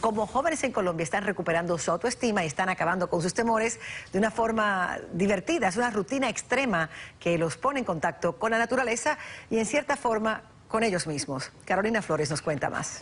cómo jóvenes en Colombia están recuperando su autoestima y están acabando con sus temores de una forma divertida. Es una rutina extrema que los pone en contacto con la naturaleza y en cierta forma con ellos mismos. Carolina Flores nos cuenta más.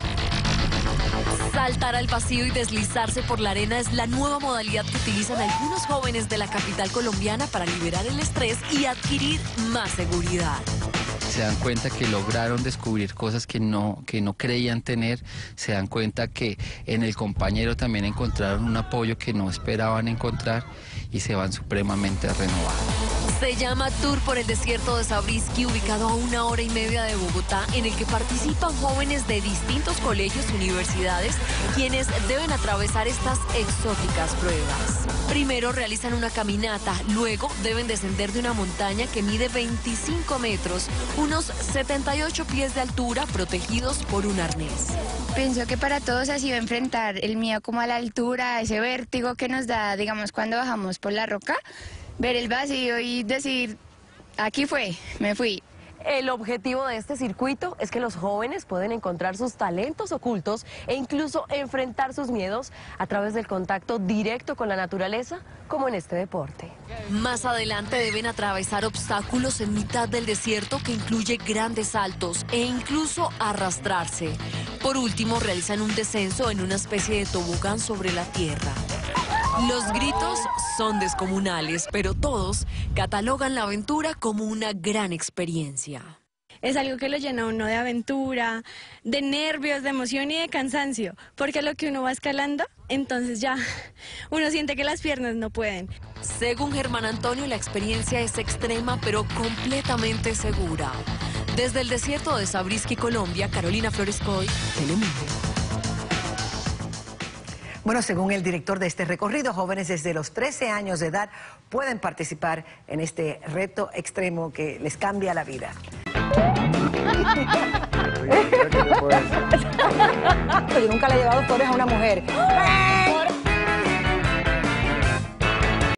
Saltar al vacío y deslizarse por la arena es la nueva modalidad que utilizan algunos jóvenes de la capital colombiana para liberar el estrés y adquirir más seguridad. Se dan cuenta que lograron descubrir cosas que no creían tener, se dan cuenta que en el compañero también encontraron un apoyo que no esperaban encontrar y se van supremamente renovados. Se llama Tour por el Desierto de Zabriskie, ubicado a 1 hora y media de Bogotá, en el que participan jóvenes de distintos colegios y universidades, quienes deben atravesar estas exóticas pruebas. Primero realizan una caminata, luego deben descender de una montaña que mide 25 metros, unos 78 pies de altura, protegidos por un arnés. Pienso que para todos ha sido enfrentar el miedo como a la altura, ese vértigo que nos da, digamos, cuando bajamos por la roca, ver el vacío y decir, aquí fue, me fui. El objetivo de este circuito es que los jóvenes pueden encontrar sus talentos ocultos e incluso enfrentar sus miedos a través del contacto directo con la naturaleza, como en este deporte. Más adelante deben atravesar obstáculos en mitad del desierto que incluye grandes saltos e incluso arrastrarse. Por último, realizan un descenso en una especie de tobogán sobre la tierra. Los gritos son descomunales, pero todos catalogan la aventura como una gran experiencia. Es algo que lo llena a uno de aventura, de nervios, de emoción y de cansancio, porque lo que uno va escalando, entonces ya uno siente que las piernas no pueden. Según Germán Antonio, la experiencia es extrema, pero completamente segura. Desde el desierto de Zabriskie, Colombia, Carolina Flores Coy, Telemundo. Bueno, según el director de este recorrido, jóvenes desde los 13 años de edad pueden participar en este reto extremo que les cambia la vida. Yo nunca le he llevado flores a una mujer.